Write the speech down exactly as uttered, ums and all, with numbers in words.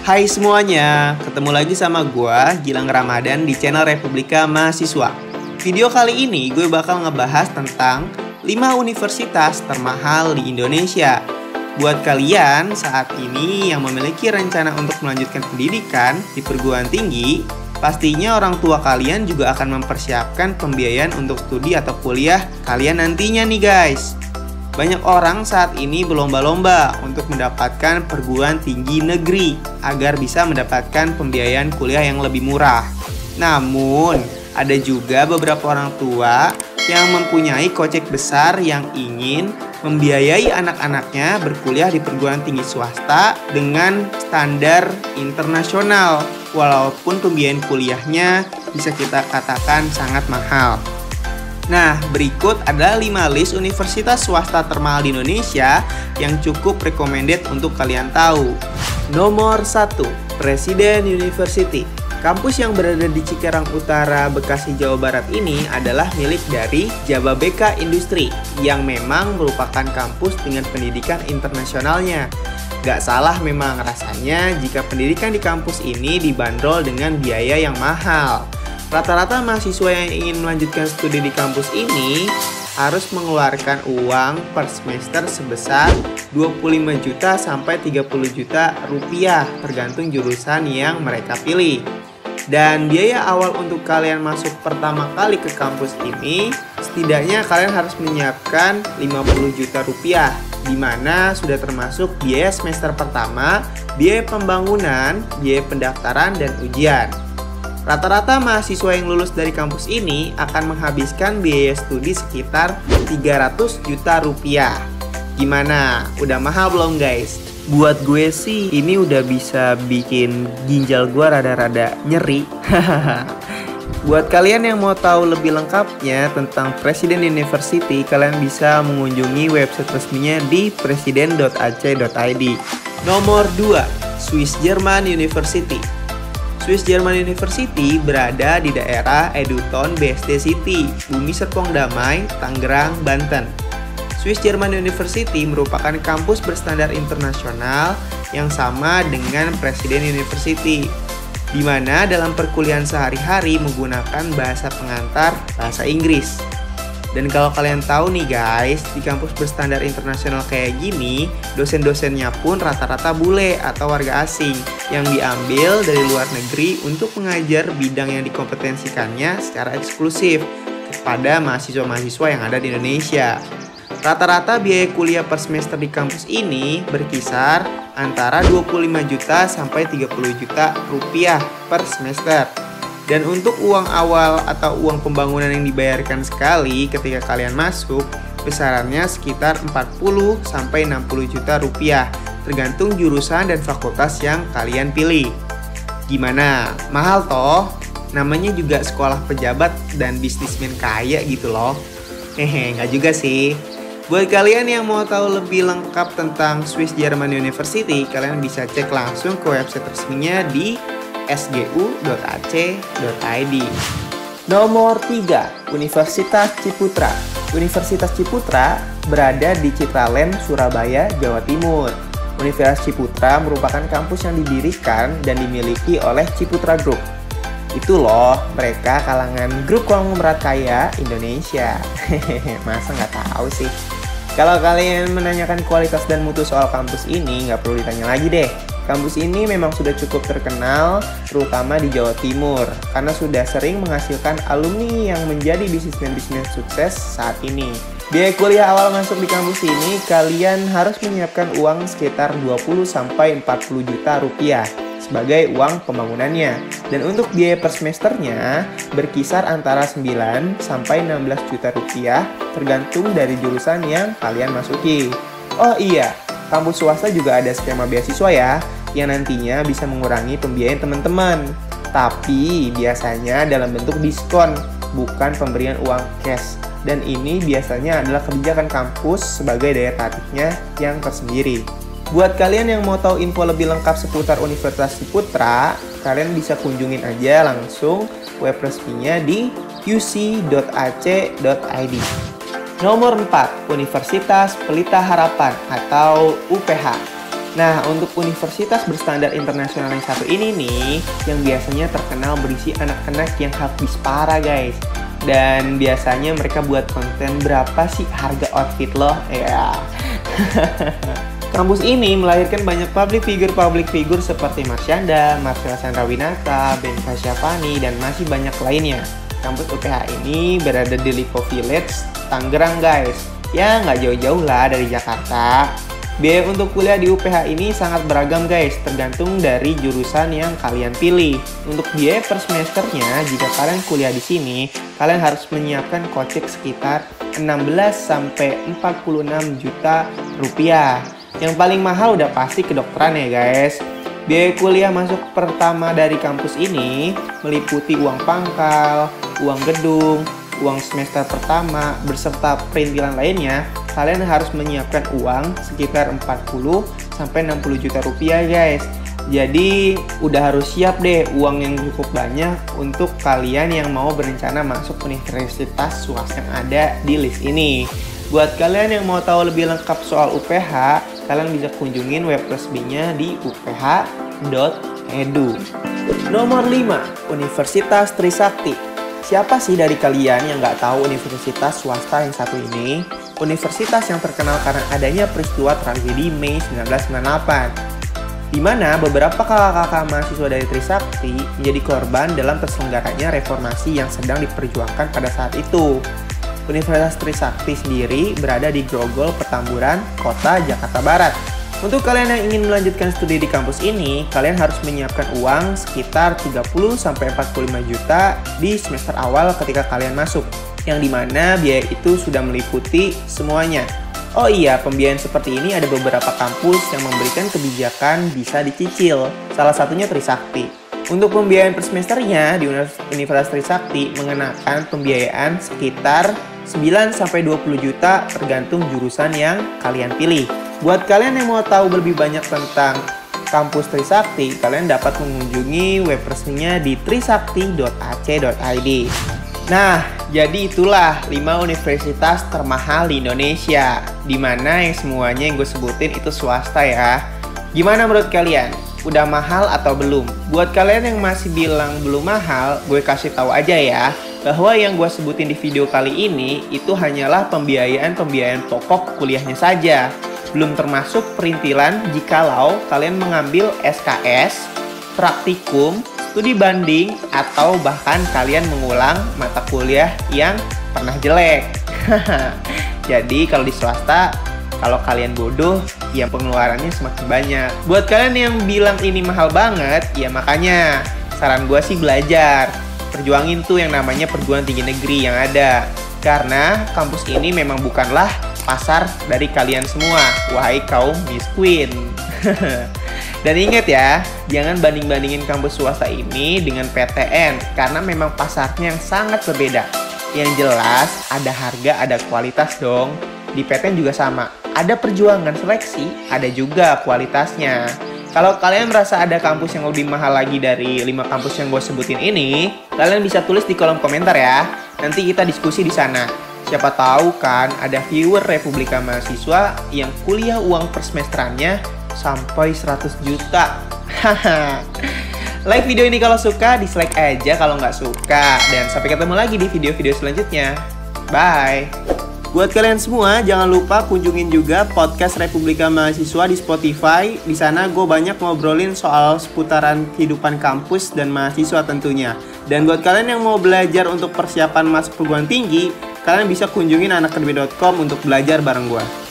Hai semuanya, ketemu lagi sama gua Gilang Ramadan di channel Republika Mahasiswa. Video kali ini gue bakal ngebahas tentang lima universitas termahal di Indonesia. Buat kalian saat ini yang memiliki rencana untuk melanjutkan pendidikan di perguruan tinggi, pastinya orang tua kalian juga akan mempersiapkan pembiayaan untuk studi atau kuliah kalian nantinya nih guys. Banyak orang saat ini berlomba-lomba untuk mendapatkan perguruan tinggi negeri agar bisa mendapatkan pembiayaan kuliah yang lebih murah. Namun, ada juga beberapa orang tua yang mempunyai kocek besar yang ingin membiayai anak-anaknya berkuliah di perguruan tinggi swasta dengan standar internasional, walaupun pembiayaan kuliahnya bisa kita katakan sangat mahal. Nah, berikut adalah lima list universitas swasta termahal di Indonesia yang cukup recommended untuk kalian tahu. Nomor satu, Presiden University. Kampus yang berada di Cikarang Utara, Bekasi, Jawa Barat ini adalah milik dari Jababeka Industri yang memang merupakan kampus dengan pendidikan internasionalnya. Gak salah memang rasanya jika pendidikan di kampus ini dibanderol dengan biaya yang mahal. Rata-rata mahasiswa yang ingin melanjutkan studi di kampus ini harus mengeluarkan uang per semester sebesar dua puluh lima juta sampai tiga puluh juta rupiah tergantung jurusan yang mereka pilih. Dan biaya awal untuk kalian masuk pertama kali ke kampus ini setidaknya kalian harus menyiapkan lima puluh juta rupiah, di mana sudah termasuk biaya semester pertama, biaya pembangunan, biaya pendaftaran, dan ujian. Rata-rata mahasiswa yang lulus dari kampus ini akan menghabiskan biaya studi sekitar tiga ratus juta rupiah. Gimana? Udah mahal belum guys? Buat gue sih ini udah bisa bikin ginjal gue rada-rada nyeri. Buat kalian yang mau tahu lebih lengkapnya tentang Presiden University, kalian bisa mengunjungi website resminya di presiden dot a c dot i d. Nomor dua, Swiss German University. Swiss German University berada di daerah Eduton B S D City, Bumi Serpong Damai, Tangerang, Banten. Swiss German University merupakan kampus berstandar internasional yang sama dengan Presiden University, di mana dalam perkuliahan sehari-hari menggunakan bahasa pengantar bahasa Inggris. Dan kalau kalian tahu nih guys, di kampus berstandar internasional kayak gini, dosen-dosennya pun rata-rata bule atau warga asing yang diambil dari luar negeri untuk mengajar bidang yang dikompetensikannya secara eksklusif kepada mahasiswa-mahasiswa yang ada di Indonesia. Rata-rata biaya kuliah per semester di kampus ini berkisar antara dua puluh lima juta sampai tiga puluh juta rupiah per semester. Dan untuk uang awal atau uang pembangunan yang dibayarkan sekali ketika kalian masuk, besarannya sekitar empat puluh sampai enam puluh juta rupiah, tergantung jurusan dan fakultas yang kalian pilih. Gimana? Mahal toh? Namanya juga sekolah pejabat dan bisnismen kaya gitu loh. Hehe, nggak juga sih. Buat kalian yang mau tahu lebih lengkap tentang Swiss German University, kalian bisa cek langsung ke website resminya di s g u dot a c dot i d. Nomor tiga, Universitas Ciputra. Universitas Ciputra berada di Citraland, Surabaya, Jawa Timur. Universitas Ciputra merupakan kampus yang didirikan dan dimiliki oleh Ciputra Group. Itu loh, mereka kalangan grup konglomerat kaya Indonesia. Hehehe, masa nggak tahu sih? Kalau kalian menanyakan kualitas dan mutu soal kampus ini, nggak perlu ditanya lagi deh. Kampus ini memang sudah cukup terkenal, terutama di Jawa Timur, karena sudah sering menghasilkan alumni yang menjadi bisnismen-bisnis sukses saat ini. Biaya kuliah awal masuk di kampus ini, kalian harus menyiapkan uang sekitar dua puluh sampai empat puluh juta rupiah sebagai uang pembangunannya. Dan untuk biaya per semesternya berkisar antara sembilan sampai enam belas juta rupiah tergantung dari jurusan yang kalian masuki. Oh iya, kampus swasta juga ada skema beasiswa ya, yang nantinya bisa mengurangi pembiayaan teman-teman. Tapi biasanya dalam bentuk diskon, bukan pemberian uang cash. Dan ini biasanya adalah kebijakan kampus sebagai daya tariknya yang tersendiri. Buat kalian yang mau tahu info lebih lengkap seputar Universitas Ciputra, kalian bisa kunjungin aja langsung web resminya di u c dot a c dot i d. Nomor empat, Universitas Pelita Harapan atau U P H. Nah, untuk universitas berstandar internasional yang satu ini nih, yang biasanya terkenal berisi anak-anak yang habis parah guys. Dan biasanya mereka buat konten berapa sih harga outfit lo? Ya. Kampus ini melahirkan banyak public figure-public figure seperti Marsyanda, Marcella Chandrawinata, Ben Kasyafani, dan masih banyak lainnya. Kampus U P H ini berada di Lipo Village, Tangerang guys. Ya nggak jauh-jauh lah dari Jakarta. Biaya untuk kuliah di U P H ini sangat beragam guys, tergantung dari jurusan yang kalian pilih. Untuk biaya per semesternya, jika kalian kuliah di sini, kalian harus menyiapkan kocek sekitar enam belas sampai empat puluh enam juta rupiah. Yang paling mahal udah pasti kedokteran ya guys. Biaya kuliah masuk pertama dari kampus ini meliputi uang pangkal, uang gedung, uang semester pertama, beserta perintilan lainnya. Kalian harus menyiapkan uang sekitar empat puluh sampai enam puluh juta rupiah guys. Jadi udah harus siap deh uang yang cukup banyak untuk kalian yang mau berencana masuk universitas swasta yang ada di list ini. Buat kalian yang mau tahu lebih lengkap soal U P H, kalian bisa kunjungin web resminya di u p h dot e d u. Nomor lima, Universitas Trisakti. Siapa sih dari kalian yang nggak tahu universitas swasta yang satu ini? Universitas yang terkenal karena adanya peristiwa tragedi Mei seribu sembilan ratus sembilan puluh delapan, di mana beberapa kakak-kakak mahasiswa dari Trisakti menjadi korban dalam terselenggaranya reformasi yang sedang diperjuangkan pada saat itu. Universitas Trisakti sendiri berada di Grogol, Petamburan, Kota Jakarta Barat. Untuk kalian yang ingin melanjutkan studi di kampus ini, kalian harus menyiapkan uang sekitar tiga puluh sampai empat puluh lima juta di semester awal ketika kalian masuk, yang dimana biaya itu sudah meliputi semuanya. Oh iya, pembiayaan seperti ini ada beberapa kampus yang memberikan kebijakan bisa dicicil, salah satunya Trisakti. Untuk pembiayaan per semesternya di Universitas Trisakti mengenakan pembiayaan sekitar sembilan sampai dua puluh juta tergantung jurusan yang kalian pilih. Buat kalian yang mau tahu lebih banyak tentang kampus Trisakti, kalian dapat mengunjungi web resminya di trisakti dot a c dot i d. Nah, jadi itulah lima universitas termahal di Indonesia, dimana yang semuanya yang gue sebutin itu swasta ya. Gimana menurut kalian? Udah mahal atau belum? Buat kalian yang masih bilang belum mahal, gue kasih tahu aja ya, bahwa yang gue sebutin di video kali ini itu hanyalah pembiayaan-pembiayaan pokok kuliahnya saja. Belum termasuk perintilan jikalau kalian mengambil S K S, praktikum, studi banding, atau bahkan kalian mengulang mata kuliah yang pernah jelek. Jadi kalau di swasta, kalau kalian bodoh, ya pengeluarannya semakin banyak. Buat kalian yang bilang ini mahal banget, ya makanya saran gue sih belajar. Perjuangin tuh yang namanya perguruan tinggi negeri yang ada. Karena kampus ini memang bukanlah pasar dari kalian semua, wahai kaum Miss Queen. Dan ingat ya, jangan banding-bandingin kampus swasta ini dengan P T N, karena memang pasarnya yang sangat berbeda. Yang jelas, ada harga, ada kualitas dong. Di P T N juga sama, ada perjuangan seleksi, ada juga kualitasnya. Kalau kalian merasa ada kampus yang lebih mahal lagi dari lima kampus yang gue sebutin ini, kalian bisa tulis di kolom komentar ya. Nanti kita diskusi di sana. Siapa tahu kan ada viewer Republika Mahasiswa yang kuliah uang per semesterannya sampai seratus juta. Haha. Like video ini kalau suka, dislike aja kalau nggak suka. Dan sampai ketemu lagi di video-video selanjutnya. Bye. Buat kalian semua, jangan lupa kunjungin juga podcast Republika Mahasiswa di Spotify. Di sana gue banyak ngobrolin soal seputaran kehidupan kampus dan mahasiswa tentunya. Dan buat kalian yang mau belajar untuk persiapan masuk perguruan tinggi, kalian bisa kunjungin anak kedua dot com untuk belajar bareng gue.